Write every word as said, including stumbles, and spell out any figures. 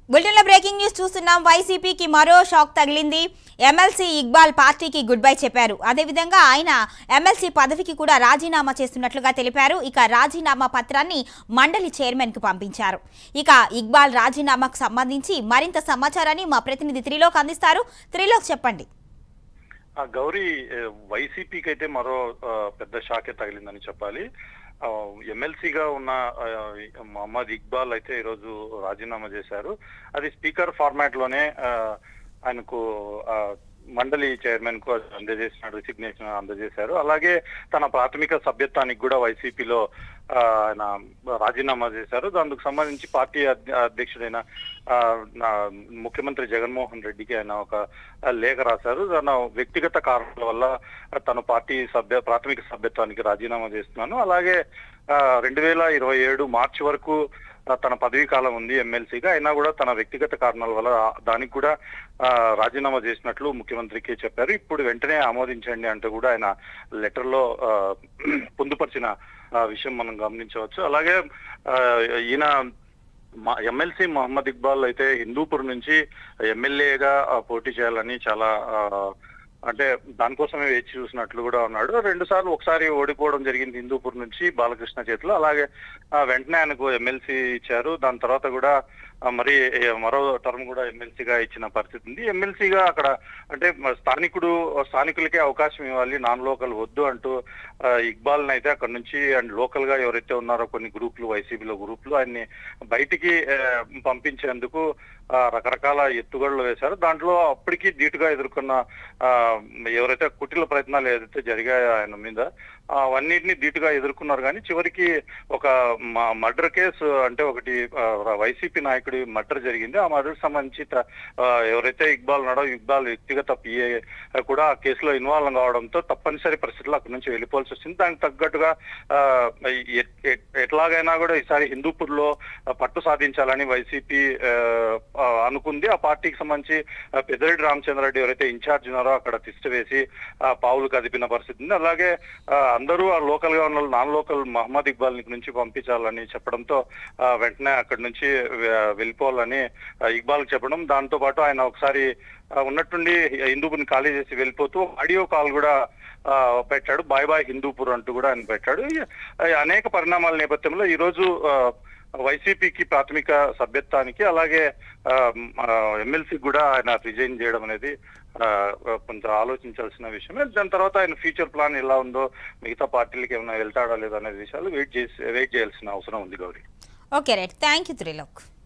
బులెటిన్లో breaking news చూస్తున్నాం. వైసీపీకి మరో షాక్ తగిలింది. ఎమ్మెల్సీ ఇక్బాల్ పార్టీకి గుడ్ బై చెప్పారు. అదేవిధంగా ఆయన ఎమ్మెల్సీ పదవికి కూడా రాజీనామా చేస్తున్నట్లుగా తెలిపారు. ఇక రాజీనామా పత్రాన్ని మండలి చైర్మన్ కు పంపించారు. ఇక ఇక్బాల్ రాజీనామాకు సంబంధించి మరింత సమాచారాన్ని మా ప్రతినిధి త్రిలోక్ అందిస్తారు. త్రిలోక్ చెప్పండి. గౌరీ, వైసీపీకి అయితే మరో పెద్ద షాకే తగిలిందని చెప్పాలి. ఎమ్మెల్సీగా ఉన్న మహమ్మద్ ఇక్బాల్ అయితే ఈరోజు రాజీనామా చేశారు. అది స్పీకర్ ఫార్మాట్ లోనే ఆయనకు మండలి చైర్మన్ కు అందజేసిన రిసిగ్నేషన్ అందజేశారు. అలాగే తన ప్రాథమిక సభ్యత్వానికి కూడా వైసీపీలో ఆయన రాజీనామా చేశారు. దానికి సంబంధించి పార్టీ అధ్యక్షుడైన ముఖ్యమంత్రి జగన్మోహన్ రెడ్డికి ఆయన ఒక లేఖ రాశారు. తన వ్యక్తిగత కారణాల వల్ల తన పార్టీ సభ్య ప్రాథమిక సభ్యత్వానికి రాజీనామా చేస్తున్నాను, అలాగే రెండు వేల ఇరవై ఏడు మార్చి వరకు తన పదవీ కాలం ఉంది ఎమ్మెల్సీగా, అయినా కూడా తన వ్యక్తిగత కారణాల వల్ల దానికి కూడా రాజీనామా చేసినట్లు ముఖ్యమంత్రికి చెప్పారు. ఇప్పుడు వెంటనే ఆమోదించండి అంటూ కూడా ఆయన లెటర్ లో పొందుపరిచిన విషయం మనం గమనించవచ్చు. అలాగే ఈయన ఎమ్మెల్సీ మహమ్మద్ ఇక్బాల్ అయితే హిందూపూర్ నుంచి ఎమ్మెల్యేగా పోటీ చేయాలని చాలా అంటే దానికోసమే వేచి చూసినట్లు కూడా ఉన్నాడు. రెండు సార్లు ఒకసారి ఓడిపోవడం జరిగింది హిందూపూర్ నుంచి బాలకృష్ణ చేతిలో. అలాగే వెంటనే ఆయనకు ఎమ్మెల్సీ ఇచ్చారు. దాని తర్వాత కూడా మరి మరో టర్మ్ కూడా ఎమ్మెల్సీగా ఇచ్చిన పరిస్థితి ఉంది. ఎమ్మెల్సీగా అక్కడ అంటే స్థానికుడు స్థానికులకే అవకాశం ఇవ్వాలి, నాన్ లోకల్ వద్దు అంటూ ఇక్బాల్ అయితే అక్కడ నుంచి అండ్ లోకల్ గా ఎవరైతే ఉన్నారో కొన్ని గ్రూపులు, వైసీపీలో గ్రూపులు ఆయన్ని బయటికి పంపించేందుకు రకరకాల ఎత్తుగడలు వేశారు. దాంట్లో అప్పటికి ధీటుగా ఎదుర్కొన్న ఎవరైతే కుటిల ప్రయత్నాలు ఏదైతే జరిగాయో ఆయన మీద అవన్నిటిని ధీటుగా ఎదుర్కొన్నారు. కానీ చివరికి ఒక మర్డర్ కేసు అంటే ఒకటి వైసీపీ నాయకుడి మర్డర్ జరిగింది. ఆ మర్డర్కి సంబంధించి ఎవరైతే ఇక్బాల్ ఉన్నాడో ఇక్బాల్ వ్యక్తిగత పిఏ కూడా ఆ కేసులో ఇన్వాల్వ్ కావడంతో తప్పనిసరి పరిస్థితుల్లో అక్కడి నుంచి వెళ్ళిపోవాల్సి వచ్చింది. దానికి తగ్గట్టుగా ఎట్లాగైనా కూడా ఈసారి హిందూపూర్ లో పట్టు సాధించాలని వైసీపీ అనుకుంది. ఆ పార్టీకి సంబంధించి పెద్దిరెడ్డి రామచంద్రారెడ్డి ఎవరైతే ఇన్ఛార్జ్ ఉన్నారో అక్కడ తిష్ట వేసి పావులు కదిపిన పరిస్థితి ఉంది. అలాగే అందరూ ఆ లోకల్ గా ఉన్న నాన్ లోకల్ మహమ్మద్ ఇక్బాల్ నుంచి పంపించాలని చెప్పడంతో వెంటనే అక్కడి నుంచి వెళ్ళిపోవాలని ఇక్బాల్ చెప్పడం, దాంతో పాటు ఆయన ఒకసారి ఉన్నట్టుండి హిందూపూర్ని ఖాళీ చేసి వెళ్ళిపోతూ ఆడియో కాల్ కూడా పెట్టాడు, బాయ్ బాయ్ హిందూపూర్ అంటూ కూడా ఆయన పెట్టాడు. అనేక పరిణామాల నేపథ్యంలో ఈ రోజు వైసీపీకి ప్రాథమిక సభ్యత్వానికి అలాగే ఎమ్మెల్సీకి కూడా ఆయన రిజైన్ చేయడం అనేది కొంచెం ఆలోచించాల్సిన విషయమే. దాని తర్వాత ఆయన ఫ్యూచర్ ప్లాన్ ఎలా ఉందో, మిగతా పార్టీలకి ఏమైనా వెళ్తాడా లేదా అనే విషయాలు వెయిట్ చేసి వెయిట్ చేయాల్సిన అవసరం ఉంది Gauri. Okay right, thank you Trilok.